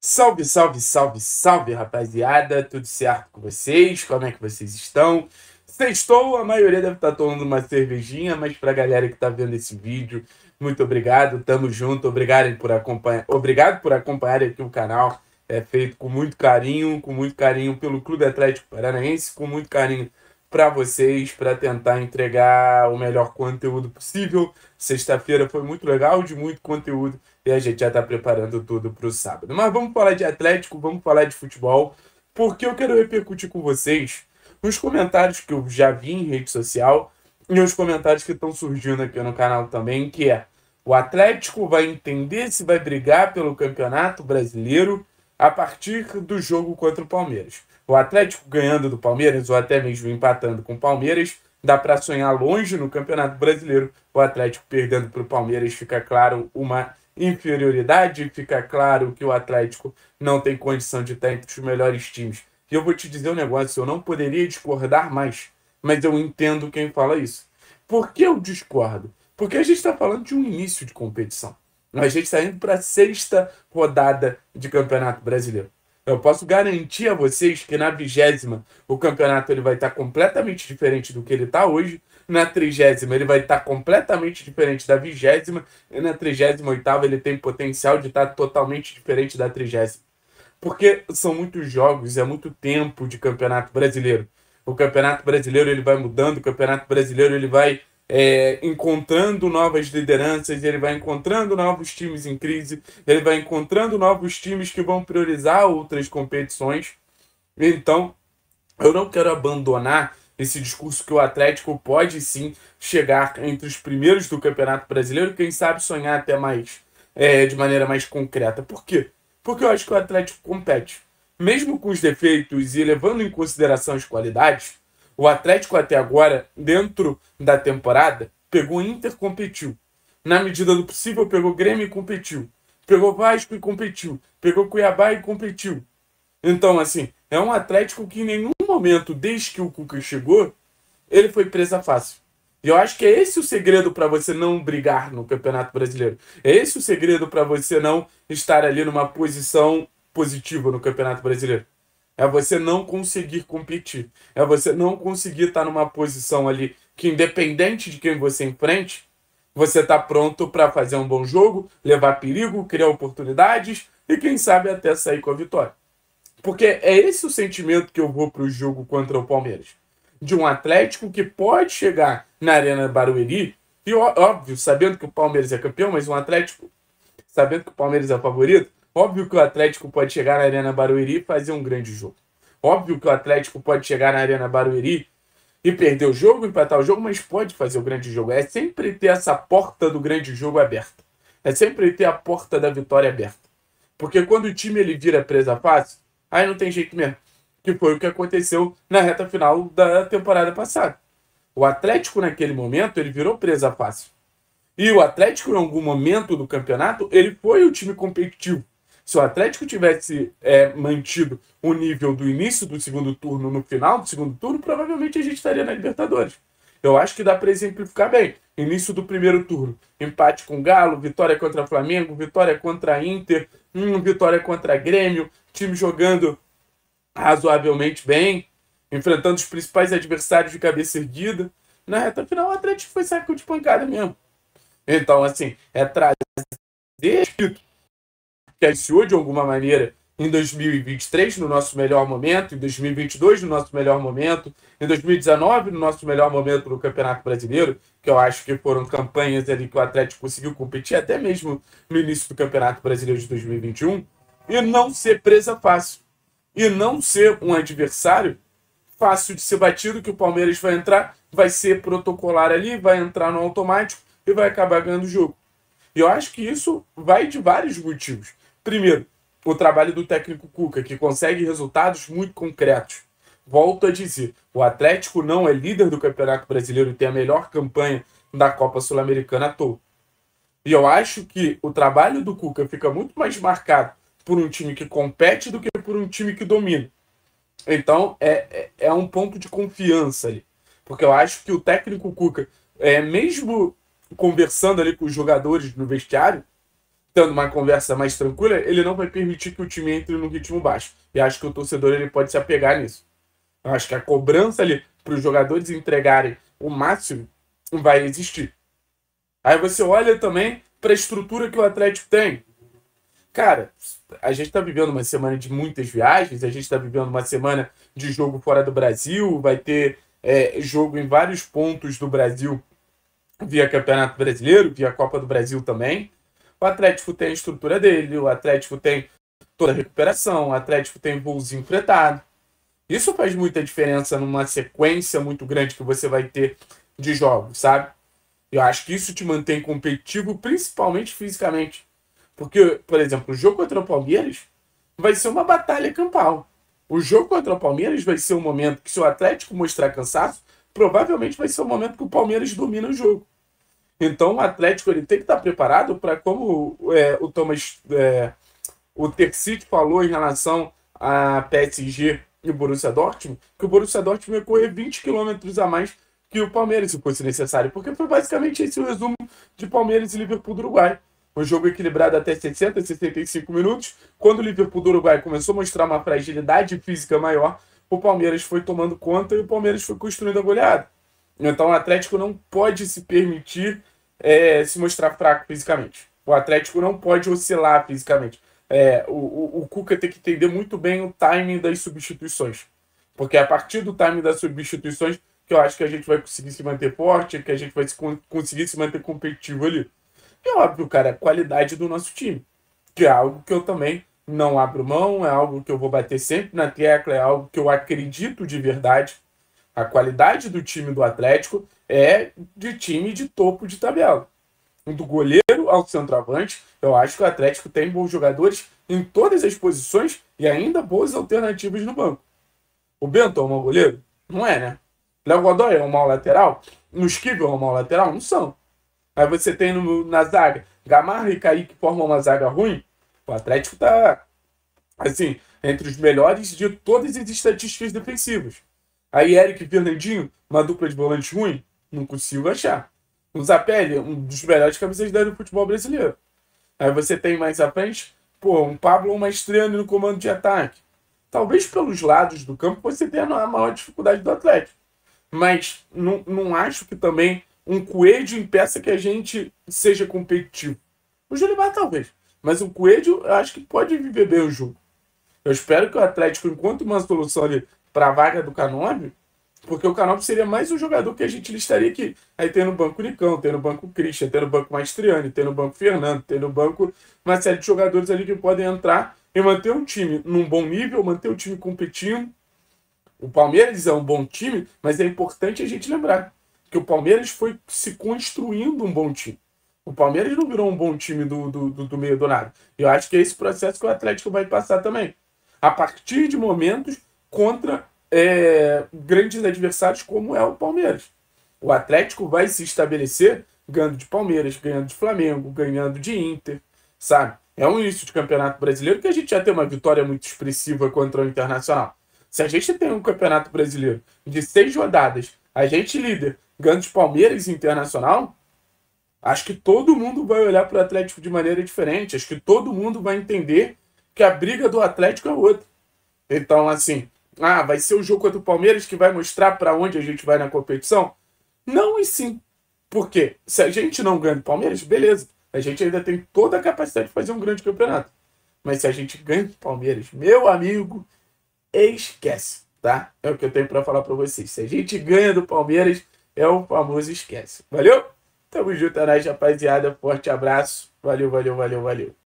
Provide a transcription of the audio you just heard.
Salve, salve, salve, salve, rapaziada! Tudo certo com vocês? Como é que vocês estão? Sextou, a maioria deve estar tomando uma cervejinha, mas pra galera que tá vendo esse vídeo, muito obrigado, tamo junto, obrigado por acompanhar aqui o canal. É feito com muito carinho pelo Clube Atlético Paranaense, com muito carinho para vocês, para tentar entregar o melhor conteúdo possível. Sexta-feira foi muito legal, de muito conteúdo, e a gente já está preparando tudo para o sábado. Mas vamos falar de Atlético, vamos falar de futebol, porque eu quero repercutir com vocês os comentários que eu já vi em rede social e os comentários que estão surgindo aqui no canal também, que é: o Atlético vai entender se vai brigar pelo Campeonato Brasileiro a partir do jogo contra o Palmeiras. O Atlético ganhando do Palmeiras, ou até mesmo empatando com o Palmeiras, dá para sonhar longe no Campeonato Brasileiro. O Atlético perdendo para o Palmeiras, fica claro uma inferioridade, fica claro que o Atlético não tem condição de estar entre os melhores times. E eu vou te dizer um negócio, eu não poderia discordar mais, mas eu entendo quem fala isso. Por que eu discordo? Porque a gente está falando de um início de competição. A gente está indo para a sexta rodada de Campeonato Brasileiro. Eu posso garantir a vocês que na 20ª o campeonato ele vai estar completamente diferente do que ele está hoje. Na 30ª ele vai estar completamente diferente da 20ª. E na 38ª ele tem potencial de estar totalmente diferente da 30ª. Porque são muitos jogos, é muito tempo de Campeonato Brasileiro. O Campeonato Brasileiro ele vai mudando, o Campeonato Brasileiro ele vai encontrando novas lideranças, ele vai encontrando novos times em crise, ele vai encontrando novos times que vão priorizar outras competições. Então, eu não quero abandonar esse discurso que o Atlético pode sim chegar entre os primeiros do Campeonato Brasileiro, quem sabe sonhar até mais, de maneira mais concreta. Por quê? Porque eu acho que o Atlético compete. Mesmo com os defeitos e levando em consideração as qualidades, o Atlético até agora, dentro da temporada, pegou Inter, competiu. Na medida do possível, pegou Grêmio e competiu. Pegou Vasco e competiu. Pegou Cuiabá e competiu. Então, assim, é um Atlético que em nenhum momento, desde que o Cuca chegou, ele foi presa fácil. E eu acho que é esse o segredo para você não brigar no Campeonato Brasileiro. É esse o segredo para você não estar ali numa posição positiva no Campeonato Brasileiro. É você não conseguir competir. É você não conseguir estar numa posição ali que, independente de quem você enfrente, você está pronto para fazer um bom jogo, levar perigo, criar oportunidades e, quem sabe, até sair com a vitória. Porque é esse o sentimento que eu vou para o jogo contra o Palmeiras. De um Atlético que pode chegar na Arena Barueri, e óbvio, sabendo que o Palmeiras é campeão, mas um Atlético, sabendo que o Palmeiras é favorito, óbvio que o Atlético pode chegar na Arena Barueri e fazer um grande jogo. Óbvio que o Atlético pode chegar na Arena Barueri e perder o jogo, empatar o jogo, mas pode fazer o grande jogo. É sempre ter essa porta do grande jogo aberta. É sempre ter a porta da vitória aberta. Porque quando o time ele vira presa fácil, aí não tem jeito mesmo. Que foi o que aconteceu na reta final da temporada passada. O Atlético, naquele momento, ele virou presa fácil. E o Atlético, em algum momento do campeonato, ele foi o time competitivo. Se o Atlético tivesse mantido o nível do início do segundo turno no final do segundo turno, provavelmente a gente estaria na Libertadores. Eu acho que dá para exemplificar bem. Início do primeiro turno, empate com o Galo, vitória contra Flamengo, vitória contra Inter, vitória contra Grêmio, time jogando razoavelmente bem, enfrentando os principais adversários de cabeça erguida. Na reta final, o Atlético foi saco de pancada mesmo. Então, assim, é trazer espírito que iniciou de alguma maneira em 2023 no nosso melhor momento, em 2022 no nosso melhor momento, em 2019 no nosso melhor momento no Campeonato Brasileiro, que eu acho que foram campanhas ali que o Atlético conseguiu competir até mesmo no início do Campeonato Brasileiro de 2021, e não ser presa fácil. E não ser um adversário fácil de ser batido, que o Palmeiras vai entrar, vai ser protocolar ali, vai entrar no automático e vai acabar ganhando o jogo. E eu acho que isso vai de vários motivos. Primeiro, o trabalho do técnico Cuca, que consegue resultados muito concretos. Volto a dizer, o Atlético não é líder do Campeonato Brasileiro e tem a melhor campanha da Copa Sul-Americana à toa. E eu acho que o trabalho do Cuca fica muito mais marcado por um time que compete do que por um time que domina. Então, é um ponto de confiança ali. Porque eu acho que o técnico Cuca, mesmo conversando ali com os jogadores no vestiário, tendo uma conversa mais tranquila, ele não vai permitir que o time entre no ritmo baixo. E acho que o torcedor ele pode se apegar nisso. Eu acho que a cobrança ali para os jogadores entregarem o máximo vai existir. Aí você olha também para a estrutura que o Atlético tem. Cara, a gente está vivendo uma semana de muitas viagens, a gente está vivendo uma semana de jogo fora do Brasil, vai ter jogo em vários pontos do Brasil via Campeonato Brasileiro, via Copa do Brasil também. O Atlético tem a estrutura dele, o Atlético tem toda a recuperação, o Atlético tem voozinho fretado. Isso faz muita diferença numa sequência muito grande que você vai ter de jogos, sabe? Eu acho que isso te mantém competitivo, principalmente fisicamente. Porque, por exemplo, o jogo contra o Palmeiras vai ser uma batalha campal. O jogo contra o Palmeiras vai ser um momento que, se o Atlético mostrar cansaço, provavelmente vai ser um momento que o Palmeiras domina o jogo. Então, o Atlético ele tem que estar preparado para, como o Thomas, o Terzic falou em relação a PSG e o Borussia Dortmund, que o Borussia Dortmund ia correr 20 quilômetros a mais que o Palmeiras, se fosse necessário. Porque foi basicamente esse o resumo de Palmeiras e Liverpool do Uruguai. Um jogo equilibrado até 60, 65 minutos. Quando o Liverpool do Uruguai começou a mostrar uma fragilidade física maior, o Palmeiras foi tomando conta e o Palmeiras foi construindo a goleada. Então o Atlético não pode se permitir se mostrar fraco fisicamente. O Atlético não pode oscilar fisicamente. O Cuca tem que entender muito bem o timing das substituições. Porque é a partir do timing das substituições que eu acho que a gente vai conseguir se manter forte, que a gente vai conseguir se manter competitivo ali. E é óbvio, cara, a qualidade do nosso time, que é algo que eu também não abro mão, é algo que eu vou bater sempre na tecla, é algo que eu acredito de verdade. A qualidade do time do Atlético é de time de topo de tabela. Do goleiro ao centroavante, eu acho que o Atlético tem bons jogadores em todas as posições e ainda boas alternativas no banco. O Bento é um mau goleiro? Não é, né? Léo Godoy é um mau lateral? O Esquivel é um mau lateral? Não são. Aí você tem na zaga Gamarra e Kaique formam uma zaga ruim. O Atlético tá, assim, entre os melhores de todas as estatísticas defensivas. Aí Eric e Fernandinho, uma dupla de volantes ruim? Não consigo achar. O Zapelli, um dos melhores camisas do futebol brasileiro. Aí você tem mais à frente, um Pablo ou Mastriani no comando de ataque. Talvez pelos lados do campo você tenha a maior dificuldade do Atlético. Mas não acho que também um Coelho impeça que a gente seja competitivo. O Julimar talvez. Mas o Coelho eu acho que pode viver bem o jogo. Eu espero que o Atlético encontre uma solução ali para a vaga do Canóbio, porque o Canóbio seria mais um jogador que a gente listaria aqui. Aí tem no banco o Nicão, tem no banco o Christian, tem no banco o Mastriani, tem no banco o Fernando, tem no banco uma série de jogadores ali que podem entrar e manter um time num bom nível, manter o time competindo. O Palmeiras é um bom time, mas é importante a gente lembrar que o Palmeiras foi se construindo um bom time. O Palmeiras não virou um bom time do meio do nada. E eu acho que é esse processo que o Atlético vai passar também. A partir de momentos contra grandes adversários como é o Palmeiras. O Atlético vai se estabelecer ganhando de Palmeiras, ganhando de Flamengo, ganhando de Inter, sabe? É um início de campeonato brasileiro que a gente já tem uma vitória muito expressiva contra o Internacional. Se a gente tem um campeonato brasileiro de 6 rodadas, a gente líder, ganhando de Palmeiras e Internacional, acho que todo mundo vai olhar para o Atlético de maneira diferente. Acho que todo mundo vai entender que a briga do Atlético é outra. Então, assim, vai ser o jogo contra o Palmeiras que vai mostrar para onde a gente vai na competição? Não e sim. Porque se a gente não ganha do Palmeiras, beleza. A gente ainda tem toda a capacidade de fazer um grande campeonato. Mas se a gente ganha do Palmeiras, meu amigo, esquece, tá? É o que eu tenho para falar para vocês. Se a gente ganha do Palmeiras, é o famoso esquece. Valeu? Tamo junto, rapaziada. Forte abraço. Valeu, valeu, valeu, valeu.